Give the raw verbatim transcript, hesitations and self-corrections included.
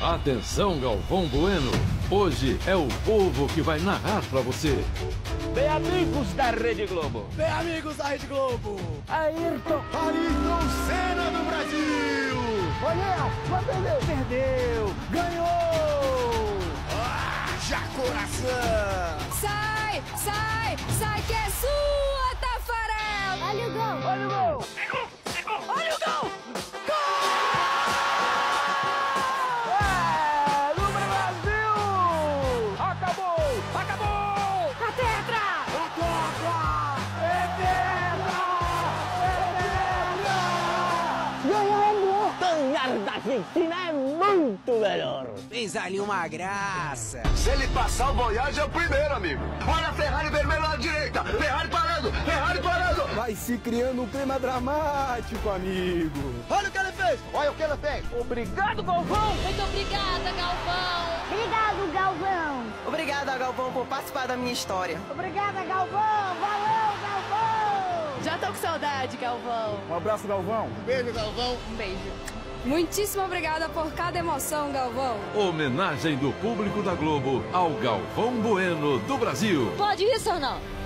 Atenção, Galvão Bueno. Hoje é o povo que vai narrar pra você. Bem, amigos da Rede Globo. Bem, amigos da Rede Globo. Ayrton. Ayrton Senna do Brasil. Olha, perdeu. Perdeu. Ganhou. Haja coração. Sai, sai, sai que é sua, Tafarel. Olha o gol. Olha o gol. Olha o gol. Da Argentina é muito melhor. Fez ali uma graça. Se ele passar o Voyage é o primeiro, amigo. Olha a Ferrari vermelha na direita. Ferrari parando, Ferrari parando. Vai se criando um clima dramático, amigo. Olha o que ele fez. Olha o que ele fez. Obrigado, Galvão. Muito obrigada, Galvão. Obrigado, Galvão. Obrigada, Galvão, por participar da minha história. Obrigada, Galvão. Valeu, Galvão. Já tô com saudade, Galvão. Um abraço, Galvão. Um beijo, Galvão. Um beijo. Muitíssimo obrigada por cada emoção, Galvão. Homenagem do público da Globo ao Galvão Bueno do Brasil. Pode isso ou não?